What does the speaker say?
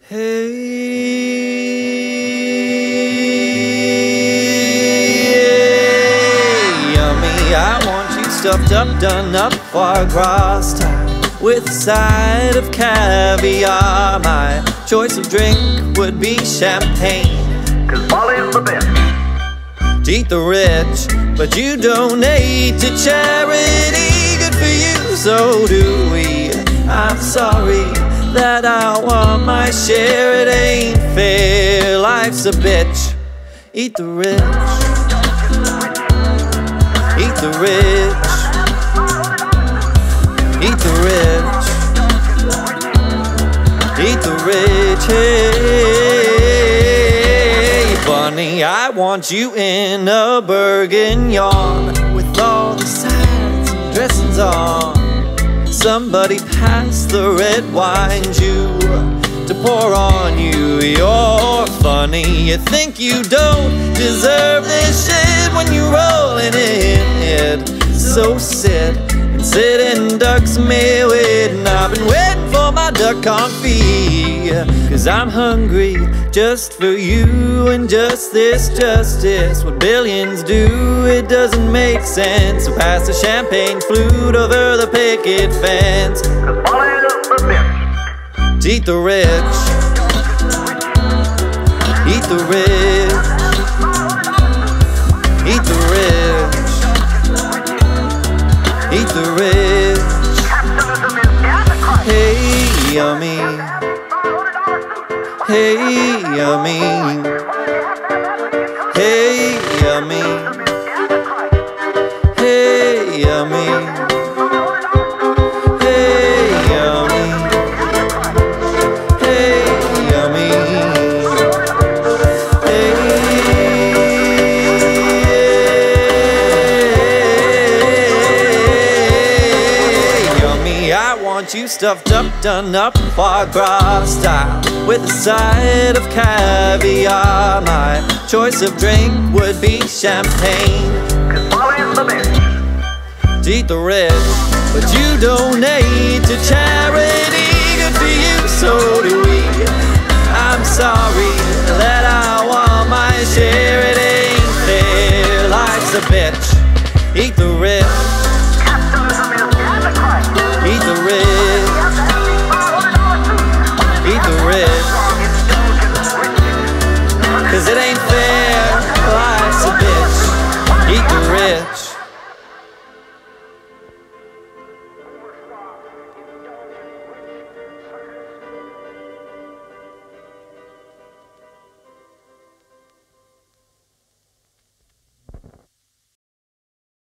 Hey, yummy, I want you stuffed up, done up, foie gras style, with a side of caviar. My choice of drink would be champagne, 'cause Molly's the best. To eat the rich, but you donate to charity. Good for you, so do we. I'm sorry that I want my share. It ain't fair, life's a bitch. Eat the rich, eat the rich, eat the rich, eat the rich. Hey, bunny, I want you in a bourguignon with all the sides and dressings on. Somebody pass the red wine Jew to pour on you. You're funny, you think you don't deserve this shit when you're rolling in it. So sit and sit in duck's millet, and I've been waiting for my duck confit, 'cause I'm hungry just for you and just this justice. What billions do, it doesn't make sense. So pass the champagne flute over the picket fence. 'Cause Molly's the best. Eat the rich, eat the rich, eat the rich, eat the rich. Capitalism is Antichrist. Hey, yummy, hey, yummy, hey, yummy, hey, yummy, hey, yummy, hey, yummy, hey, yummy. I want you stuffed up, done up, foie gras style, with a side of caviar. My choice of drink would be champagne, 'Cause Molly's the best. to eat the rich, but you donate to charity. Good for you, so do we. I'm sorry that I want my share. It ain't fair, life's a bitch. Eat the